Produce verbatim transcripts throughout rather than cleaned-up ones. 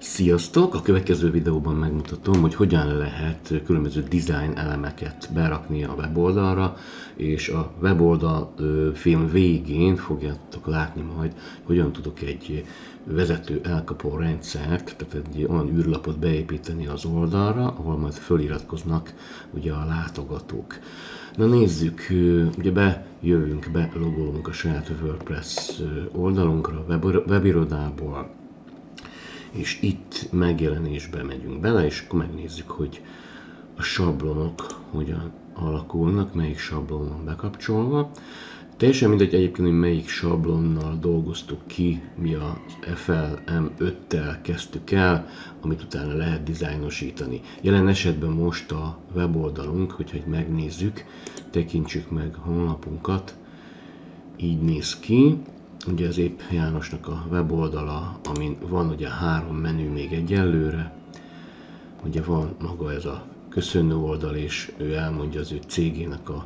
Sziasztok! A következő videóban megmutatom, hogy hogyan lehet különböző design elemeket berakni a weboldalra, és a weboldal film végén fogjátok látni majd, hogyan tudok egy vezető elkapó rendszert, tehát egy olyan űrlapot beépíteni az oldalra, ahol majd feliratkoznak ugye a látogatók. Na nézzük, ugye bejövünk, belogolunk a saját WordPress oldalunkra, webirodából, és itt megjelenésbe megyünk bele, és akkor megnézzük, hogy a sablonok hogyan alakulnak, melyik sablon van bekapcsolva. Teljesen mindegy egyébként, hogy melyik sablonnal dolgoztuk ki, mi az F L M öttel kezdtük el, amit utána lehet dizájnosítani. Jelen esetben most a weboldalunk, hogyha megnézzük, tekintsük meg honlapunkat, így néz ki. Ugye az épp Jánosnak a weboldala, amin van ugye három menü még egyelőre. Ugye van maga ez a köszönő oldal, és ő elmondja az ő cégének a,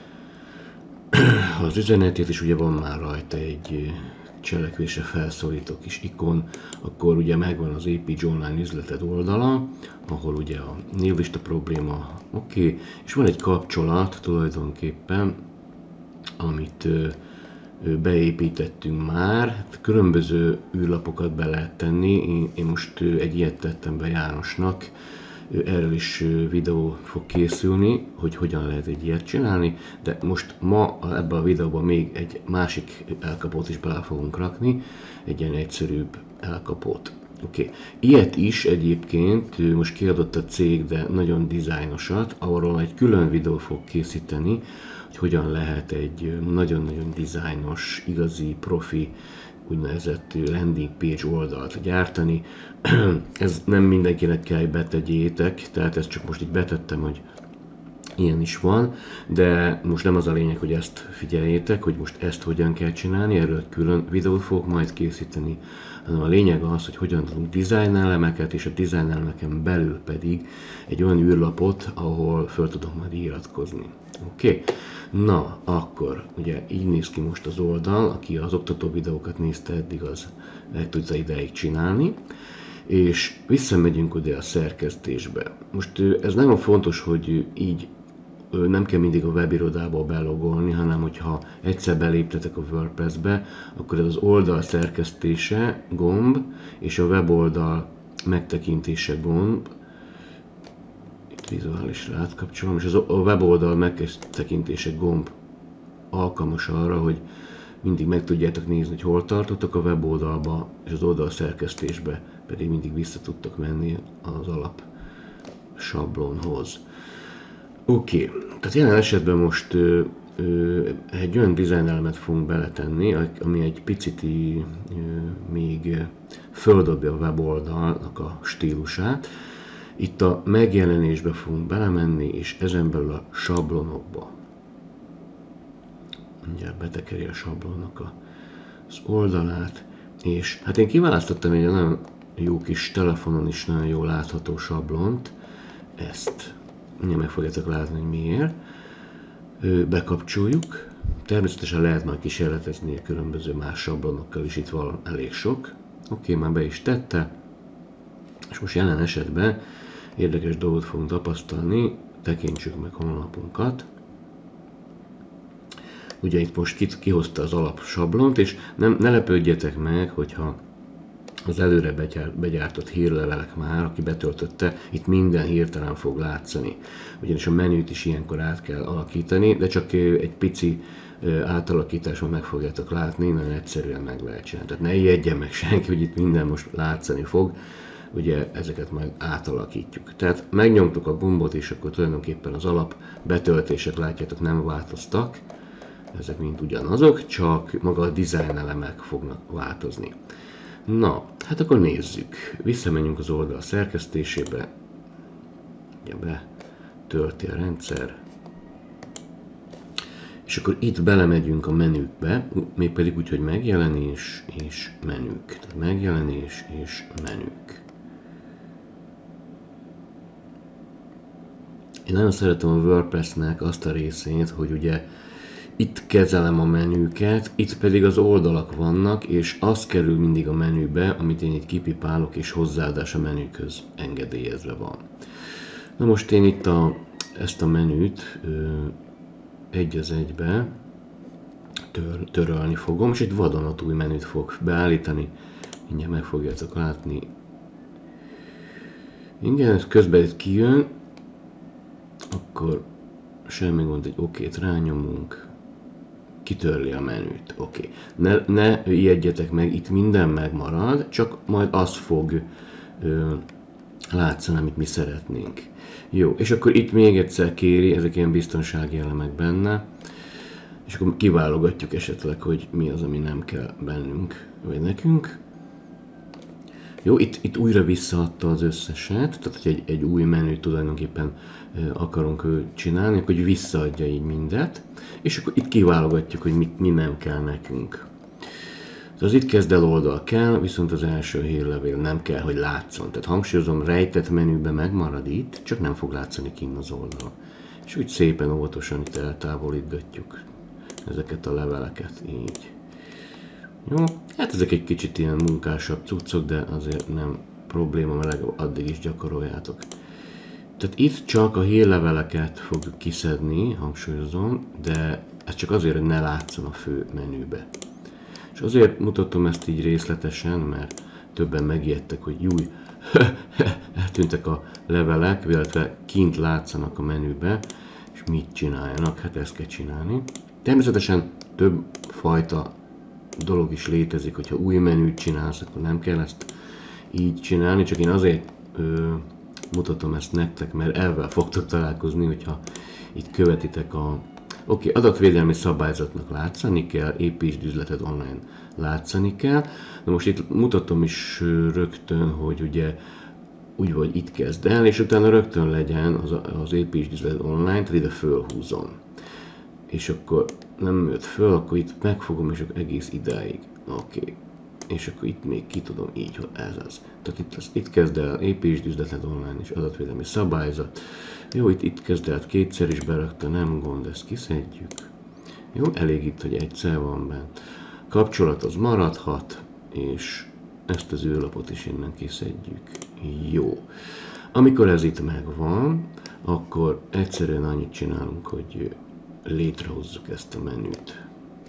az üzenetét, és ugye van már rajta egy cselekvésre felszólító kis ikon. Akkor ugye megvan az építs online üzleted oldala, ahol ugye a névlista probléma, oké, okay, és van egy kapcsolat tulajdonképpen, amit beépítettünk már, különböző űrlapokat be lehet tenni, én most egy ilyet tettem be Jánosnak, erről is videó fog készülni, hogy hogyan lehet egy ilyet csinálni, de most ma ebben a videóban még egy másik elkapót is bele fogunk rakni, egy ilyen egyszerűbb elkapót. Oké. Okay. Ilyet is egyébként most kiadott a cég, de nagyon dizájnosat, arról egy külön videó fog készíteni, hogy hogyan lehet egy nagyon-nagyon dizájnos, igazi, profi, úgynevezett landing page oldalt gyártani. Ez nem mindenkinek kell, hogy betegyétek, tehát ezt csak most így betettem, hogy ilyen is van, de most nem az a lényeg, hogy ezt figyeljétek, hogy most ezt hogyan kell csinálni, erről egy külön videót fogok majd készíteni, hanem a lényeg az, hogy hogyan tudunk design elemeket, és a design elemeken belül pedig egy olyan űrlapot, ahol föl tudok majd iratkozni. Oké? Okay? Na, akkor ugye így néz ki most az oldal, aki az oktató videókat nézte eddig, az meg tudja ideig csinálni. És visszamegyünk ugye a szerkesztésbe. Most ez nagyon fontos, hogy így nem kell mindig a webirodába belogolni, hanem hogyha egyszer beléptetek a WordPress-be, akkor ez az oldal szerkesztése gomb, és a weboldal megtekintése gomb, itt vizuálisra átkapcsolom, és az a weboldal megtekintése gomb alkalmas arra, hogy mindig meg tudjátok nézni, hogy hol tartottak a weboldalba, és az oldal szerkesztésbe pedig mindig vissza tudtok menni az alap sablonhoz. Oké, okay. Tehát jelen esetben most ö, ö, egy olyan design elemet fogunk beletenni, ami egy picit ö, még földobja a weboldalnak a stílusát. Itt a megjelenésbe fogunk belemenni, és ezen belül a sablonokba. Mindjárt betekeri a sablonnak az oldalát, és hát én kiválasztottam egy nagyon jó kis telefonon is nagyon jól látható sablont, ezt mindjárt meg fogjátok látni, hogy miért. Bekapcsoljuk, természetesen lehet majd kísérletezni a különböző más sablonokkal is, itt van elég sok. Oké, már be is tette, és most jelen esetben érdekes dolgot fogunk tapasztalni, tekintsük meg honlapunkat. Ugye itt most kihozta az alap sablont, és nem, ne lepődjetek meg, hogyha az előre begyártott hírlevelek már, aki betöltötte, itt minden hirtelen fog látszani. Ugyanis a menüt is ilyenkor át kell alakítani, de csak egy pici átalakításban meg fogjátok látni, nagyon egyszerűen meg lehet csinálni. Tehát ne ijedjen meg senki, hogy itt minden most látszani fog, ugye ezeket majd átalakítjuk. Tehát megnyomtuk a gombot, és akkor tulajdonképpen az alap betöltések, látjátok, nem változtak. Ezek mind ugyanazok, csak maga a design elemek fognak változni. Na, hát akkor nézzük. Visszamenjünk az oldal szerkesztésébe. Ugye betölti a rendszer. És akkor itt belemegyünk a menükbe, mégpedig úgy, hogy megjelenés és menük. Tehát megjelenés és menük. Én nagyon szeretem a WordPress-nek azt a részét, hogy ugye itt kezelem a menüket, itt pedig az oldalak vannak, és az kerül mindig a menübe, amit én itt kipipálok, és hozzáadás a menükhöz engedélyezve van. Na most én itt a, ezt a menüt ö, egy az egybe tör, törölni fogom, és egy vadonatúj menüt fog beállítani. Mindjárt meg fogjátok látni. Igen, ez közben itt kijön, akkor semmi gond, egy okét rányomunk, kitörli a menüt. Oké. Ne, ne ijedjetek meg, itt minden megmarad, csak majd az fog ö, látszani, amit mi szeretnénk. Jó, és akkor itt még egyszer kéri, ezek ilyen biztonsági elemek benne, és akkor kiválogatjuk esetleg, hogy mi az, ami nem kell bennünk, vagy nekünk. Jó, itt, itt újra visszaadta az összeset, tehát hogy egy, egy új menüt tulajdonképpen akarunk csinálni, akkor hogy visszaadja így mindet, és akkor itt kiválogatjuk, hogy mit, mi nem kell nekünk. Az itt kezd el oldal kell, viszont az első hírlevél nem kell, hogy látszon. Tehát hangsúlyozom, rejtett menüben megmarad itt, csak nem fog látszani kinn az oldal. És úgy szépen óvatosan itt eltávolítgatjuk ezeket a leveleket, így. Jó, hát ezek egy kicsit ilyen munkásabb cuccok, de azért nem probléma, mert addig is gyakoroljátok. Tehát itt csak a hírleveleket fogjuk kiszedni, hangsúlyozom, de ez csak azért, hogy ne látszon a fő menübe. És azért mutatom ezt így részletesen, mert többen megijedtek, hogy júj, eltűntek a levelek, illetve kint látszanak a menübe, és mit csináljanak, hát ezt kell csinálni. Természetesen több fajta dolog is létezik, hogyha új menüt csinálsz, akkor nem kell ezt így csinálni, csak én azért ö, mutatom ezt nektek, mert elvel fogtok találkozni, hogyha itt követitek a Oké, okay, adatvédelmi szabályzatnak látszani kell, építsd üzleted online látszani kell. Na most itt mutatom is rögtön, hogy ugye úgy vagy itt kezd el, és utána rögtön legyen az, az építsd üzleted online, tehát ide fölhúzom. És akkor nem jött föl, akkor itt megfogom, és akkor egész idáig. Oké. Okay. És akkor itt még ki tudom így, hogy ez az. Tehát itt, itt kezd el építsd üzleted online és adatvédelmi szabályzat. Jó, itt, itt kezd el kétszer is berakta, nem gond, ezt kiszedjük. Jó, elég itt, hogy egyszer van bent. Kapcsolat az maradhat, és ezt az űrlapot is innen kiszedjük. Jó. Amikor ez itt megvan, akkor egyszerűen annyit csinálunk, hogy létrehozzuk ezt a menüt.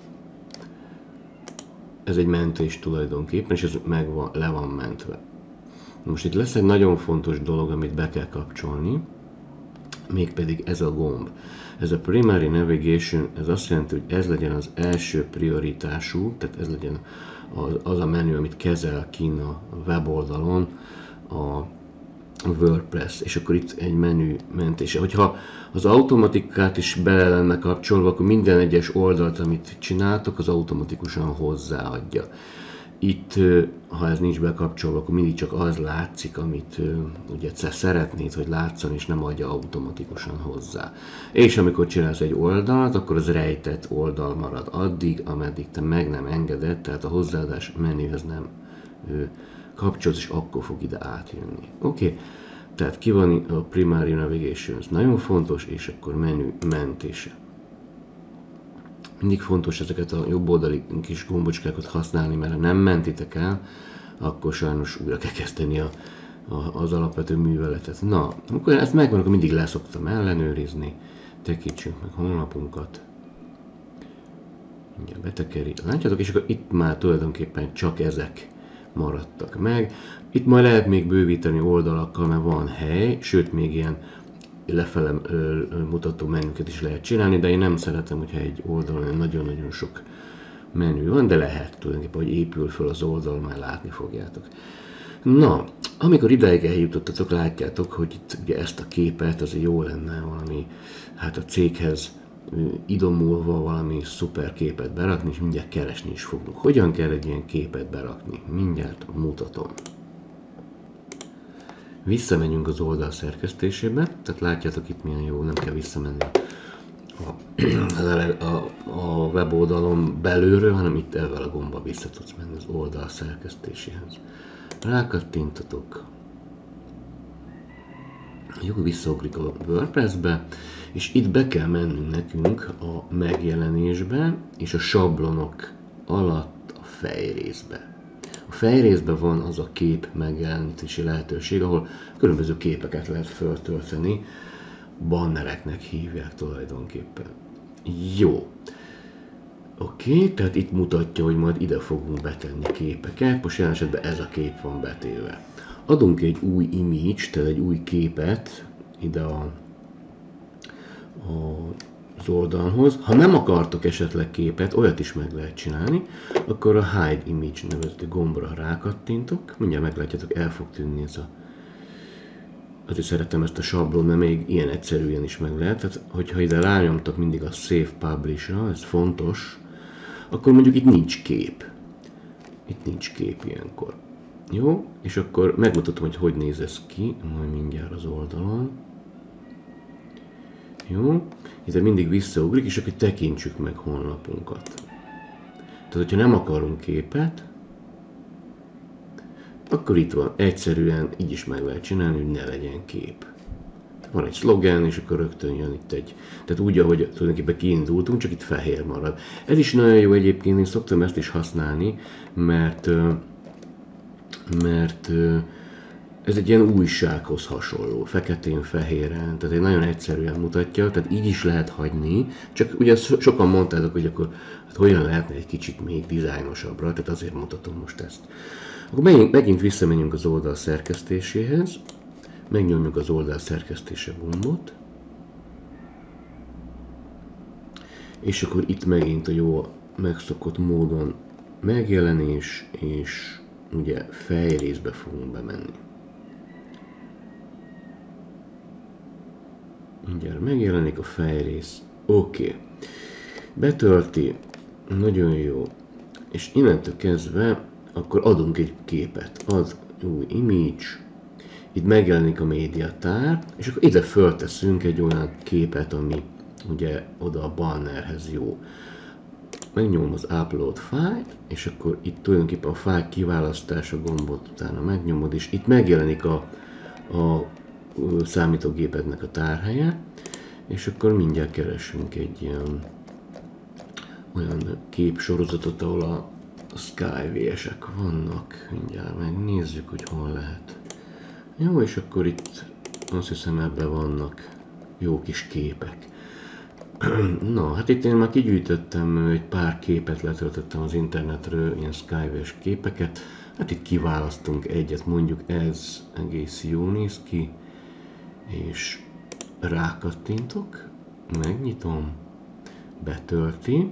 Ez egy mentés tulajdonképpen, és ez meg van, le van mentve. Most itt lesz egy nagyon fontos dolog, amit be kell kapcsolni, mégpedig ez a gomb. Ez a Primary Navigation, ez azt jelenti, hogy ez legyen az első prioritású, tehát ez legyen az, az a menü, amit kezel kinn a weboldalon a WordPress, és akkor itt egy menü mentése. Hogyha az automatikát is bele lenne kapcsolva, akkor minden egyes oldalt, amit csináltok, az automatikusan hozzáadja. Itt, ha ez nincs bekapcsolva, akkor mindig csak az látszik, amit ugye szeretnéd, hogy látszon, és nem adja automatikusan hozzá. És amikor csinálsz egy oldalt, akkor az rejtett oldal marad addig, ameddig te meg nem engeded, tehát a hozzáadás menühez nem kapcsolsz, és akkor fog ide átjönni. Oké, okay. Tehát ki van a Primary Navigation, ez nagyon fontos, és akkor menü mentése. Mindig fontos ezeket a jobb oldali kis gombocskákat használni, mert ha nem mentitek el, akkor sajnos újra kell kezdeni a, a, az alapvető műveletet. Na, amikor ezt megvan, akkor mindig leszoktam ellenőrizni. Tekítsünk meg honlapunkat. Mindjárt betekeri. Látjátok, és akkor itt már tulajdonképpen csak ezek maradtak meg. Itt majd lehet még bővíteni oldalakkal, mert van hely, sőt még ilyen lefele mutató menüket is lehet csinálni, de én nem szeretem, hogyha egy oldalon nagyon-nagyon sok menü van, de lehet tulajdonképpen, hogy épül föl az oldal, már látni fogjátok. Na, amikor ideig eljutottatok, látjátok, hogy itt ugye ezt a képet azért jó lenne valami, hát a céghez idomulva valami szuper képet berakni, és mindjárt keresni is fogunk. Hogyan kell egy ilyen képet berakni? Mindjárt mutatom. Visszamegyünk az oldal szerkesztésébe, tehát látjátok itt milyen jó, nem kell visszamenni a, a, a weboldalon belülről, hanem itt ezzel a gomba vissza tudsz menni az oldal szerkesztéséhez. Rákattintatok. Jó, visszaugrik a WordPress-be, és itt be kell mennünk nekünk a megjelenésbe, és a sablonok alatt a fejrészbe. A fejrészben van az a kép megjelenítési lehetőség, ahol különböző képeket lehet föltölteni, bannereknek hívják tulajdonképpen. Jó. Oké, okay, tehát itt mutatja, hogy majd ide fogunk betenni képeket, most jelen esetben ez a kép van betéve. Adunk egy új image, tehát egy új képet ide a, a, az oldalhoz. Ha nem akartok esetleg képet, olyat is meg lehet csinálni, akkor a Hide Image nevezetű gombra rákattintok, mindjárt meglátjátok, el fog tűnni ez a... Azért szeretem ezt a sablon, mert még ilyen egyszerűen is meg lehet. Tehát, hogyha ide rányomtok mindig a Save Publish-ra, ez fontos, akkor mondjuk itt nincs kép. Itt nincs kép ilyenkor. Jó, és akkor megmutatom, hogy hogy néz ez ki, majd mindjárt az oldalon. Jó, ide mindig visszaugrik, és akkor tekintsük meg honlapunkat. Tehát, hogyha nem akarunk képet, akkor itt van, egyszerűen így is meg lehet csinálni, hogy ne legyen kép. Van egy szlogen, és akkor rögtön jön itt egy... Tehát úgy, ahogy tulajdonképpen kiindultunk, csak itt fehér marad. Ez is nagyon jó egyébként, én szoktam ezt is használni, mert... mert ez egy ilyen újsághoz hasonló, feketén-fehéren, tehát egy nagyon egyszerűen mutatja, tehát így is lehet hagyni, csak ugye sokan mondtátok, hogy akkor hát hogyan lehetne egy kicsit még dizájnosabbra, tehát azért mutatom most ezt. Akkor megint, megint visszamegyünk az oldal szerkesztéséhez, megnyomjuk az oldal szerkesztése gombot, és akkor itt megint a jó megszokott módon megjelenés, és ugye fejrészbe fogunk bemenni. Mindjárt megjelenik a fejrész. Oké. Okay. Betölti. Nagyon jó. És innentől kezdve akkor adunk egy képet. Az új image. Itt megjelenik a médiatár, és akkor ide fölteszünk egy olyan képet, ami ugye oda a bannerhez jó. Megnyomom az Upload File-t, és akkor itt tulajdonképpen a file kiválasztása gombot utána megnyomod, és itt megjelenik a, a számítógépednek a tárhelye, és akkor mindjárt keresünk egy ilyen olyan képsorozatot, ahol a, a SkyVS-ek vannak. Mindjárt megnézzük, hogy hol lehet. Jó, és akkor itt azt hiszem ebben vannak jó kis képek. Na, hát itt én már kigyűjtöttem egy pár képet, letöltöttem az internetről, ilyen SkyVS képeket. Hát itt kiválasztunk egyet, mondjuk ez egész jól néz ki, és rákattintok, megnyitom, betölti.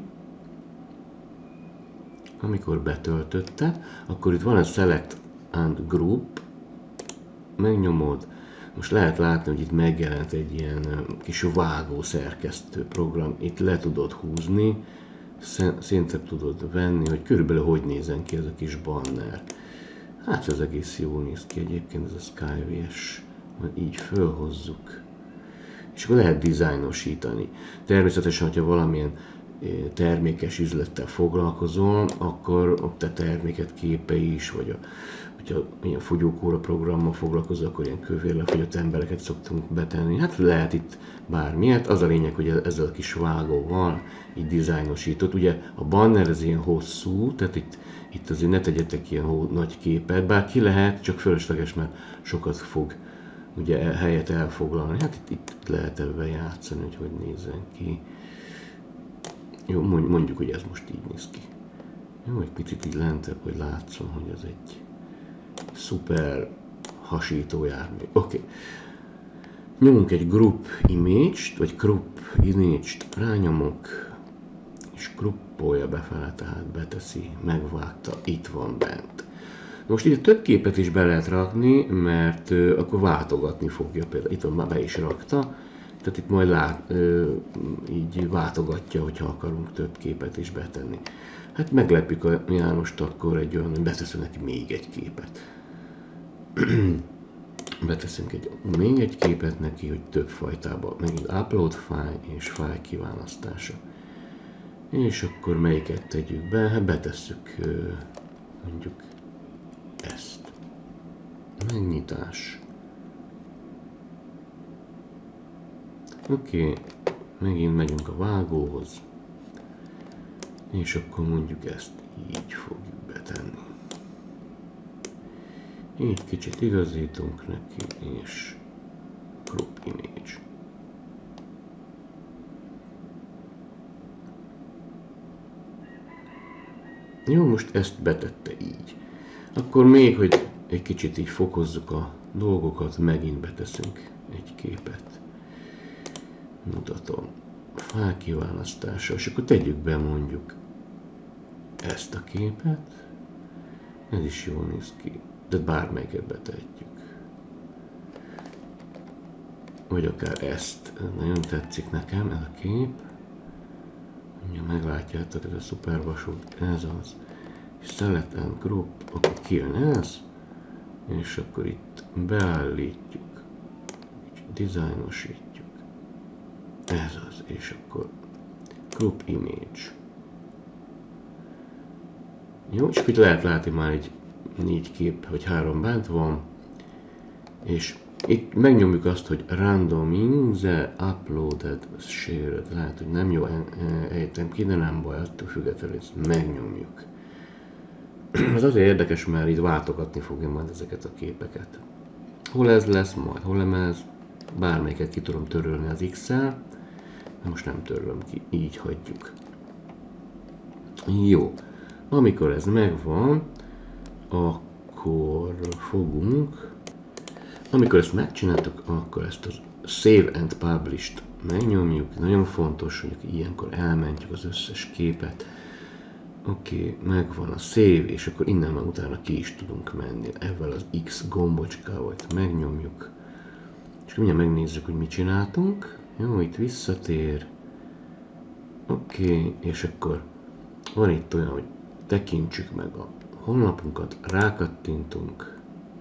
Amikor betöltötte, akkor itt van egy Select and Group, megnyomod. Most lehet látni, hogy itt megjelent egy ilyen kis vágó szerkesztő program. Itt le tudod húzni, szinte tudod venni, hogy körülbelül hogy nézen ki ez a kis banner. Hát ez egész jól néz ki egyébként, ez a SkyVS. Majd így fölhozzuk. És akkor lehet dizájnosítani. Természetesen, hogyha valamilyen termékes üzlettel foglalkozol, akkor ott a terméket képei is, vagy a, hogyha ilyen fogyókúra programmal foglalkozol, akkor ilyen kövérlefogyott embereket szoktunk betenni. Hát lehet itt bármilyet. Az a lényeg, hogy ezzel a kis vágóval így dizájnosított. Ugye a banner ez ilyen hosszú, tehát itt, itt azért ne tegyetek ilyen nagy képet, bár ki lehet, csak fölösleges, mert sokat fog ugye helyet elfoglalni. Hát itt, itt lehet ebben játszani, hogy hogy nézzen ki. Jó, mondjuk, hogy ez most így néz ki. Jó, egy picit így lentebb, hogy látszom, hogy ez egy szuper hasító jármű. Oké. Okay. Nyomunk egy group image-t, vagy group image-t, rányomok, és gruppolja befele, tehát beteszi, megvágta, itt van bent. Most itt több képet is be lehet rakni, mert uh, akkor váltogatni fogja, például itt van, már be is rakta, tehát itt majd lát, uh, így váltogatja, hogyha akarunk több képet is betenni. Hát meglepjük a Jánost akkor egy olyan, hogy beteszünk neki még egy képet. Beteszünk egy, még egy képet neki, hogy több fajtában, megint upload file és file kiválasztása. És akkor melyiket tegyük be? Hát betesszük uh, mondjuk ezt. Megnyitás. Oké, okay. Megint megyünk a vágóhoz. És akkor mondjuk ezt így fogjuk betenni. Így kicsit igazítunk neki, és crop image. Jó, most ezt betette így. Akkor még, hogy egy kicsit így fokozzuk a dolgokat, megint beteszünk egy képet. Mutatom. Fál kiválasztása, és akkor tegyük be mondjuk ezt a képet. Ez is jól néz ki, de bármelyiket betehetjük. Vagy akár ezt. Nagyon tetszik nekem ez a kép. Ja, meglátjátok, ez a szupervasút, ez az. Select and crop, akkor kijön ez. És akkor itt beállítjuk. Dizájnosítjuk. Ez az, és akkor crop image. Jó, és itt lehet látni már egy négy kép, vagy három bent van. És itt megnyomjuk azt, hogy randoming the uploaded shared. Lehet, hogy nem jó ejtem ki, de nem baj, attól függetlenül ezt megnyomjuk. Ez azért érdekes, mert itt váltogatni fogja majd ezeket a képeket. Hol ez lesz, majd hol nem ez. Bármelyiket ki tudom törölni az X-el. Most nem törlöm ki, így hagyjuk. Jó. Amikor ez megvan, akkor fogunk, amikor ezt megcsináltuk, akkor ezt a Save and Publish-t megnyomjuk. Nagyon fontos, hogy ilyenkor elmentjük az összes képet. Oké, okay, megvan a Save, és akkor innen már utána ki is tudunk menni. Ezzel az X gombocskával megnyomjuk. És mindjárt megnézzük, hogy mit csináltunk. Jó, itt visszatér. Oké, okay, és akkor van itt olyan, hogy tekintsük meg a honlapunkat, rákattintunk,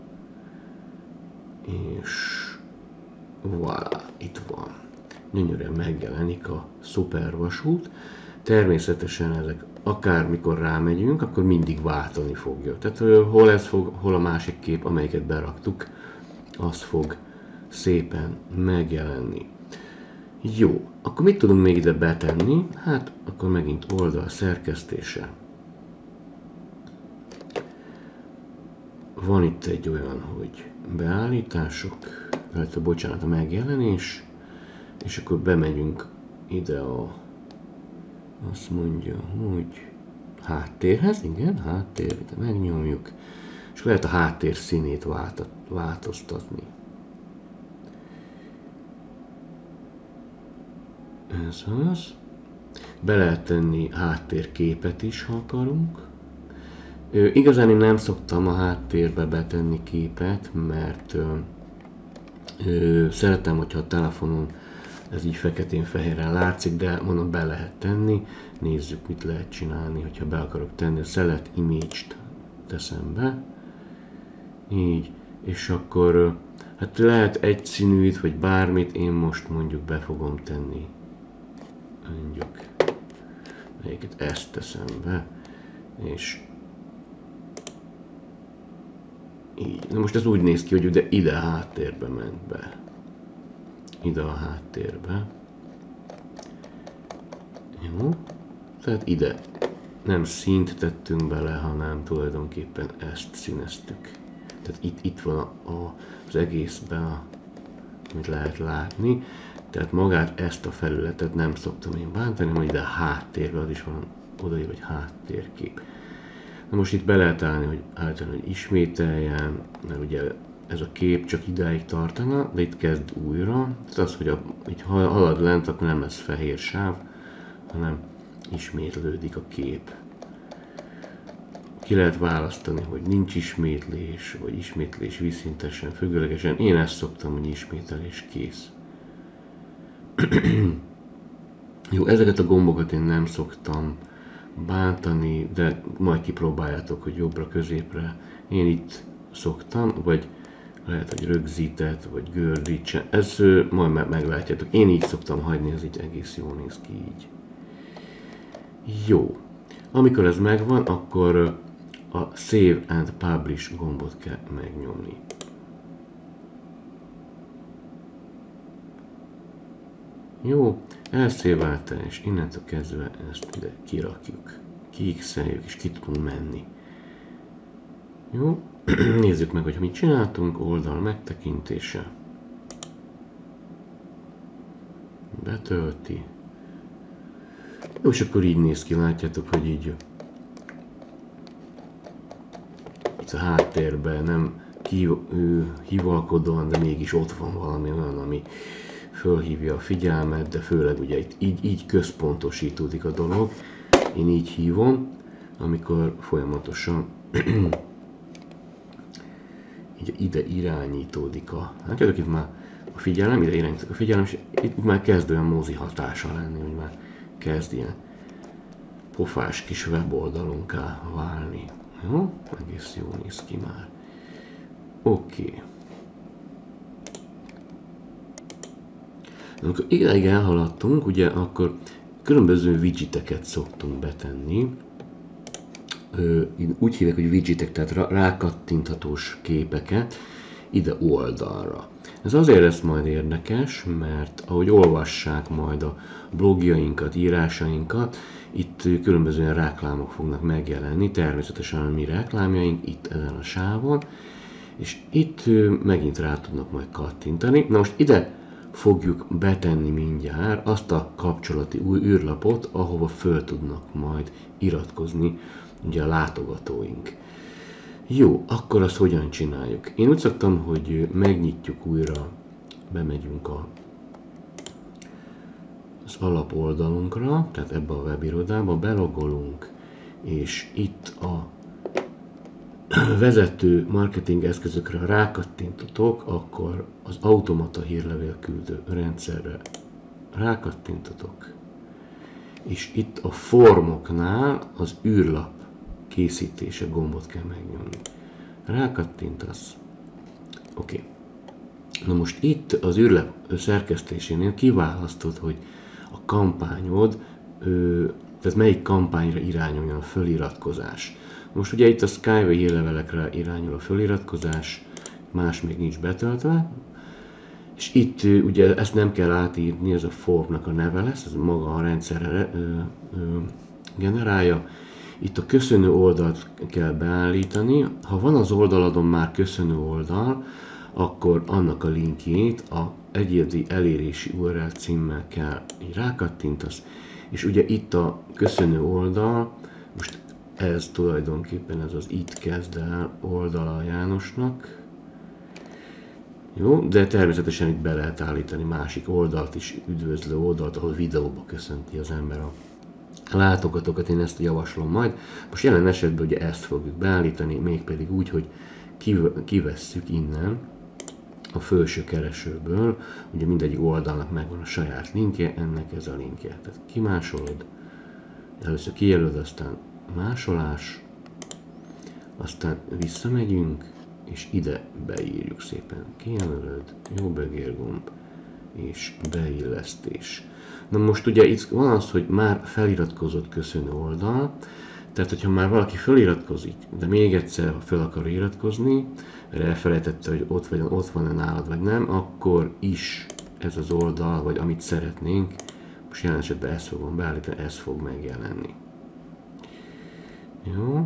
és voilà, itt van. Gyönyörűen megjelenik a szupervasút. Természetesen ezek akármikor rámegyünk, akkor mindig váltani fogja. Tehát hol ez fog, hol a másik kép, amelyiket beraktuk, az fog szépen megjelenni. Jó, akkor mit tudunk még ide betenni? Hát, akkor megint oldal szerkesztése. Van itt egy olyan, hogy beállítások, illetve bocsánat, a megjelenés, és akkor bemegyünk ide a, azt mondja, hogy háttérhez, igen, háttér, ide megnyomjuk, és lehet a háttér színét változtatni. Ez az. Be lehet tenni háttérképet is, ha akarunk. Ö, igazán én nem szoktam a háttérbe betenni képet, mert ö, ö, szeretem, hogyha a telefonon ez így feketén-fehéren látszik, de mondom, be lehet tenni. Nézzük, mit lehet csinálni, hogyha be akarok tenni. A Select Image-t teszem be. Így. És akkor hát lehet egy színűt, vagy bármit, én most mondjuk be fogom tenni. Mondjuk melyiket ezt teszem be, és így. Na most ez úgy néz ki, hogy de ide a háttérbe ment be. Ide a háttérbe. Jó. Tehát ide nem színt tettünk bele, hanem tulajdonképpen ezt színeztük. Tehát itt, itt van a, a, az egészben, a, amit lehet látni. Tehát magát, ezt a felületet nem szoktam én bántani, majd ide a háttérbe, az is van odaír, hogy háttérkép. Na most itt be lehet állni, hogy állítani, hogy ismételjen, mert ugye ez a kép csak idáig tartana, de itt kezd újra. Tehát az, hogy a, így halad lent, akkor nem lesz fehér sáv, hanem ismétlődik a kép. Ki lehet választani, hogy nincs ismétlés, vagy ismétlés vízszintesen, függőlegesen. Én ezt szoktam, hogy ismételés kész. Jó, ezeket a gombokat én nem szoktam bántani, de majd kipróbáljátok, hogy jobbra, középre. Én itt szoktam, vagy lehet, hogy rögzített, vagy gördítsen. Ez majd meglátjátok. Én így szoktam hagyni, ez így egész jól néz ki így. Jó. Amikor ez megvan, akkor a Save and Publish gombot kell megnyomni. Jó, elszélváltás, innentől kezdve ezt ide kirakjuk, kiixeljük és ki tudunk menni. Jó, nézzük meg, hogy mit csináltunk, oldal megtekintése. Betölti. Jó, és akkor így néz ki, látjátok, hogy így itt a háttérben nem hivalkodóan, de mégis ott van valami olyan, ami fölhívja a figyelmet, de főleg ugye itt így, így központosítódik a dolog. Én így hívom, amikor folyamatosan így ide irányítódik a... Látjátok, itt már a figyelem, ide irányítódik a figyelem, és itt már kezd olyan mozi hatása lenni, hogy már kezd ilyen pofás kis weboldalunká válni. Jó? Egész jól néz ki már. Oké. Okay. Amikor idáig elhaladtunk, ugye akkor különböző widgeteket szoktunk betenni. Ö, úgy hívják, hogy widgetek, tehát rákattinthatós képeket ide oldalra. Ez azért lesz majd érdekes, mert ahogy olvassák majd a blogjainkat, írásainkat, itt különböző reklámok fognak megjelenni, természetesen a mi reklámjaink itt ezen a sávon, és itt megint rá tudnak majd kattintani. Na most ide fogjuk betenni mindjárt azt a kapcsolati új űrlapot, ahova föl tudnak majd iratkozni ugye a látogatóink. Jó, akkor azt hogyan csináljuk? Én úgy szoktam, hogy megnyitjuk újra, bemegyünk a, az alapoldalunkra, tehát ebbe a webirodába, belogolunk, és itt a vezető marketing eszközökre, ha rákattintotok, akkor az automata hírlevél küldő rendszerre rákattintotok. És itt a formoknál az űrlap készítése gombot kell megnyomni. Rákattintasz. Oké. Okay. Na most itt az űrlap szerkesztésénél kiválasztod, hogy a kampányod, tehát melyik kampányra irányuljon a föliratkozás. Most ugye itt a Skyway hírlevelekre irányul a föliratkozás, más még nincs betöltve, és itt ugye ezt nem kell átírni, ez a formnak a neve lesz, ez maga a rendszerre ö, ö, generálja. Itt a köszönő oldalt kell beállítani, ha van az oldaladon már köszönő oldal, akkor annak a linkjét a egyedi elérési u er el címmel kell így rákattintasz, és ugye itt a köszönő oldal, most ez tulajdonképpen ez az itt kezd el oldala Jánosnak. Jó, de természetesen itt be lehet állítani másik oldalt is, üdvözlő oldalt, ahol videóba köszönti az ember a látogatókat, én ezt javaslom majd. Most jelen esetben ugye ezt fogjuk beállítani, mégpedig úgy, hogy kivesszük innen a felső keresőből, ugye mindegyik oldalnak megvan a saját linkje, ennek ez a linkje. Tehát kimásolod, először kijelölöd, aztán másolás, aztán visszamegyünk, és ide beírjuk szépen. Kijelölöd, jobbegérgomb, és beillesztés. Na most ugye itt van az, hogy már feliratkozott köszönő oldal, tehát hogyha már valaki feliratkozik, de még egyszer, ha fel akar iratkozni, mert elfelejtette, hogy ott, vagy, ott van-e nálad, vagy nem, akkor is ez az oldal, vagy amit szeretnénk, most jelen esetben ezt fogom beállítani, ez fog megjelenni. Jó.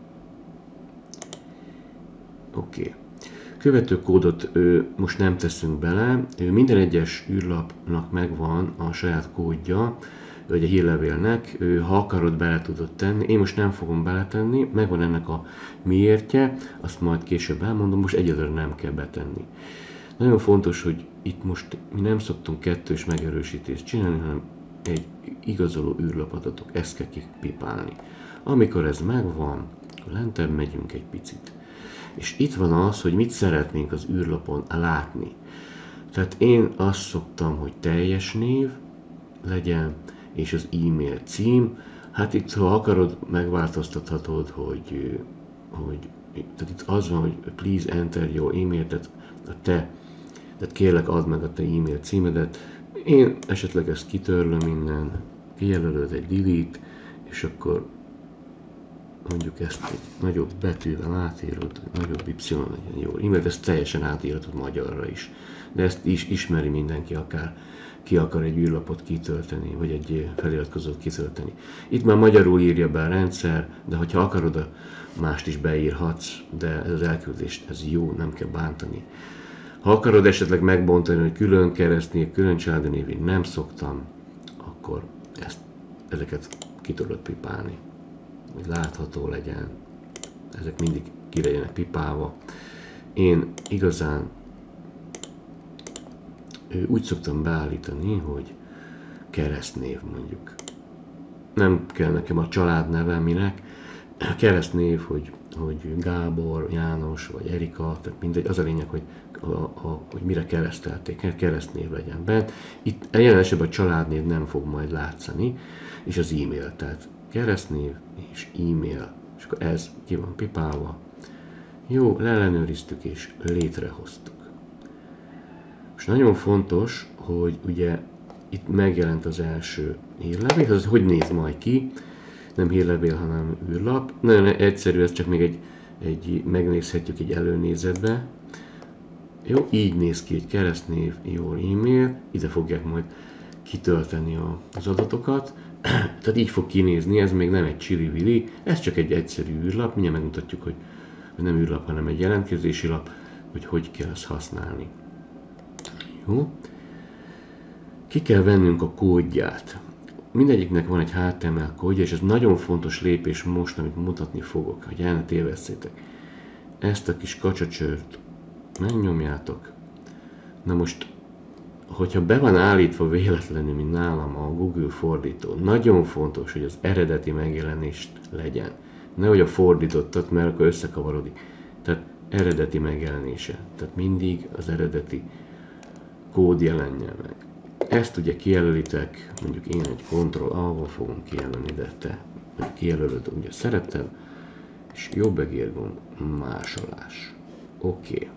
Oké. Okay. Követőkódot ő, most nem teszünk bele, ő, minden egyes űrlapnak megvan a saját kódja, vagy a hírlevélnek, ő, ha akarod, bele tudod tenni, én most nem fogom beletenni, megvan ennek a miértje, azt majd később elmondom, most egyedül nem kell betenni. Nagyon fontos, hogy itt most mi nem szoktunk kettős megerősítést csinálni, hanem egy igazoló űrlapot adok, ezt kell kipipálni. Amikor ez megvan, lentebb megyünk egy picit. És itt van az, hogy mit szeretnénk az űrlapon látni. Tehát én azt szoktam, hogy teljes név legyen, és az e-mail cím. Hát itt, ha akarod, megváltoztathatod, hogy, hogy tehát itt az van, hogy please enter your email, tehát a te, tehát kérlek, add meg a te e-mail címedet. Én esetleg ezt kitörlöm innen, kijelölöd egy delete, és akkor mondjuk ezt egy nagyobb betűvel átírod, nagyobb Y legyen jó. E-mailt ezt teljesen átírhatod magyarra is. De ezt is ismeri mindenki, akár ki akar egy űrlapot kitölteni, vagy egy feliratkozót kitölteni. Itt már magyarul írja be a rendszer, de hogyha akarod, mást is beírhatsz, de ez az elküldés, ez jó, nem kell bántani. Ha akarod esetleg megbontani, hogy külön keresztnév, külön családi név, én nem szoktam, akkor ezt, ezeket ki tudod pipálni, hogy látható legyen, ezek mindig ki legyenek pipálva. Én igazán úgy szoktam beállítani, hogy keresztnév mondjuk. Nem kell nekem a családneve, minek. Keresztnév, hogy, hogy Gábor, János vagy Erika, tehát mindegy, az a lényeg, hogy, a, a, hogy mire keresztelték, keresztnév legyen bent. Itt jelen esetben a családnév nem fog majd látszani, és az e-mail, tehát keresztnév és e-mail, és akkor ez ki van pipálva. Jó, leellenőriztük és létrehoztuk. És nagyon fontos, hogy ugye itt megjelent az első hírlevél, az hogy néz majd ki, nem hírlevél, hanem űrlap. Nagyon egyszerű, ez csak még egy, egy megnézhetjük egy előnézetbe. Jó, így néz ki egy keresztnév, jó e-mail, ide fogják majd kitölteni az adatokat. Tehát így fog kinézni, ez még nem egy csili-vili, ez csak egy egyszerű űrlap, mindjárt megmutatjuk, hogy nem űrlap, hanem egy jelentkezési lap, hogy hogy kell ezt használni. Jó. Ki kell vennünk a kódját. Mindegyiknek van egy há té em el kódja, és ez nagyon fontos lépés most, amit mutatni fogok, hogy el ne tévesszétek. Ezt a kis kacsacsört megnyomjátok. Na most, hogyha be van állítva véletlenül, mint nálam a Google fordító, nagyon fontos, hogy az eredeti megjelenést legyen. Nehogy a fordítottat, mert akkor összekavarodik. Tehát eredeti megjelenése. Tehát mindig az eredeti kód jelenjen meg. Ezt ugye kijelölitek, mondjuk én egy Ctrl-A-val fogom kijelölni, de te kijelölöd, ugye szereted, és jobb egérgomb, másolás. Oké. Okay.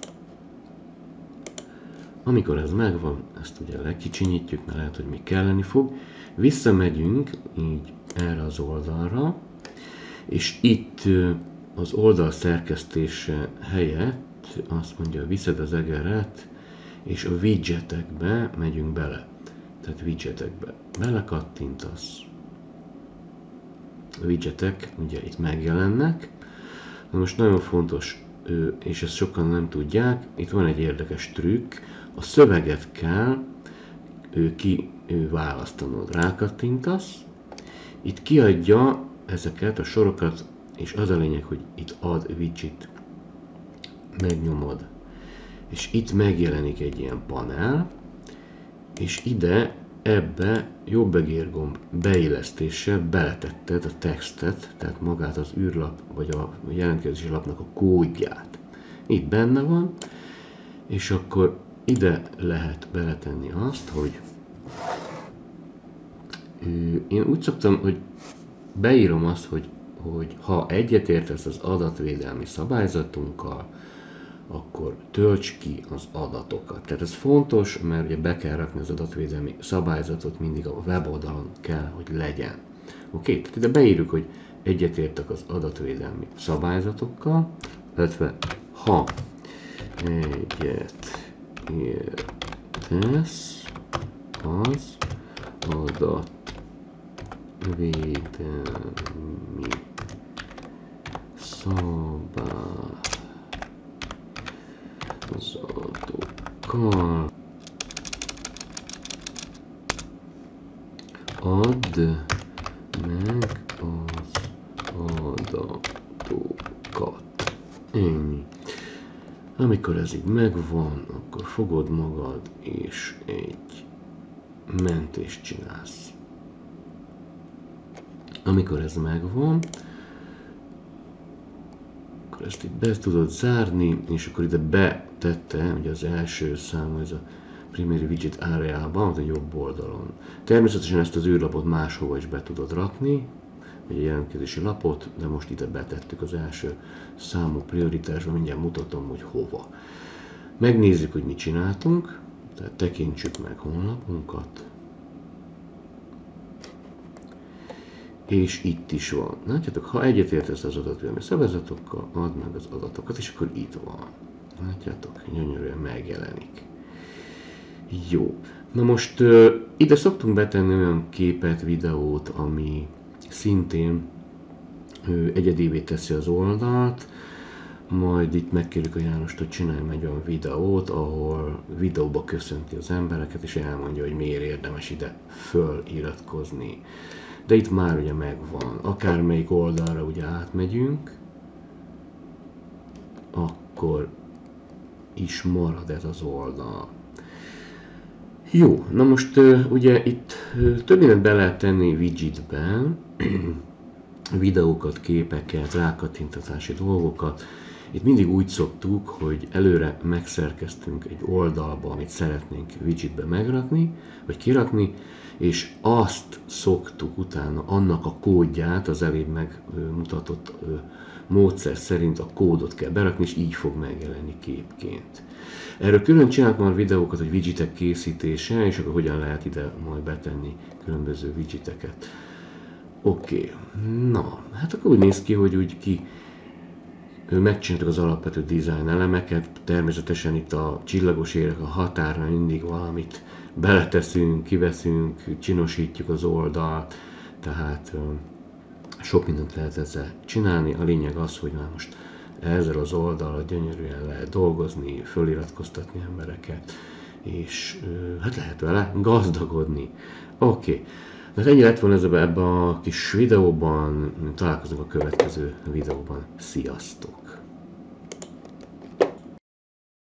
Amikor ez megvan, ezt ugye lekicsinyítjük, mert lehet, hogy még kelleni fog. Visszamegyünk így erre az oldalra, és itt az oldal szerkesztése helyett azt mondja, viszed az egeret, és a widgetekbe megyünk bele. Tehát widgetekbe belekattintasz. A widgetek ugye itt megjelennek. Na most nagyon fontos, és ezt sokan nem tudják, itt van egy érdekes trükk, a szöveget kell kiválasztanod. Rákattintasz, itt kiadja ezeket a sorokat, és az a lényeg, hogy itt add widget, megnyomod. És itt megjelenik egy ilyen panel, és ide, ebbe jobb egérgomb beillesztéssel beletetted a textet, tehát magát az űrlap, vagy a jelentkezési lapnak a kódját. Itt benne van, és akkor ide lehet beletenni azt, hogy én úgy szoktam, hogy beírom azt, hogy, hogy ha egyetértesz az adatvédelmi szabályzatunkkal, akkor tölts ki az adatokat. Tehát ez fontos, mert ugye be kell rakni az adatvédelmi szabályzatot, mindig a weboldalon kell, hogy legyen. Oké? Okay? Tehát ide beírjuk, hogy egyetértek az adatvédelmi szabályzatokkal, illetve ha egyetértesz az adatvédelmi szabályzatokkal, add meg az adatokat. Ennyi. Amikor ez így megvan, akkor fogod magad és egy mentést csinálsz. Amikor ez megvan, akkor ezt itt be tudod zárni, és akkor ide betette, ugye az első számú, ez a primary widget area-ban, az a jobb oldalon. Természetesen ezt az űrlapot máshova is be tudod rakni, vagy a jelentkezési lapot, de most ide betettük az első számú prioritásba, mindjárt mutatom, hogy hova. Megnézzük, hogy mit csináltunk, tehát tekintsük meg honlapunkat. és itt is van. Látjátok, ha egyetértesz az adatvédelmi szabályzatokkal, add meg az adatokat, és akkor itt van. Látjátok, gyönyörűen megjelenik. Jó. Na most uh, ide szoktunk betenni olyan képet, videót, ami szintén uh, egyedivé teszi az oldalt, majd itt megkérjük a Jánost, hogy csinálj egy olyan videót, ahol videóba köszönti az embereket, és elmondja, hogy miért érdemes ide föliratkozni. De itt már ugye megvan, akármelyik oldalra ugye átmegyünk, akkor is marad ez az oldal. Jó, na most ugye itt több mindent be lehet tenni widgetben, videókat, képeket, rákattintatási dolgokat. Itt mindig úgy szoktuk, hogy előre megszerkeztünk egy oldalba, amit szeretnénk widgetbe megrakni, vagy kirakni, és azt szoktuk utána, annak a kódját, az elébb megmutatott módszer szerint a kódot kell berakni, és így fog megjelenni képként. Erről külön csinálok már videókat, hogy widgetek készítése, és akkor hogyan lehet ide majd betenni különböző widgeteket. Oké, okay. Na, hát akkor úgy néz ki, hogy úgy ki megcsináltuk az alapvető design elemeket, természetesen itt a csillagos érek a határra mindig valamit beleteszünk, kiveszünk, csinosítjuk az oldalt, tehát sok mindent lehet ezzel csinálni. A lényeg az, hogy már most ezzel az oldallal gyönyörűen lehet dolgozni, föliratkoztatni embereket, és hát lehet vele gazdagodni. Oké, okay. Tehát ennyi lett volna ebben a kis videóban, találkozunk a következő videóban. Sziasztok!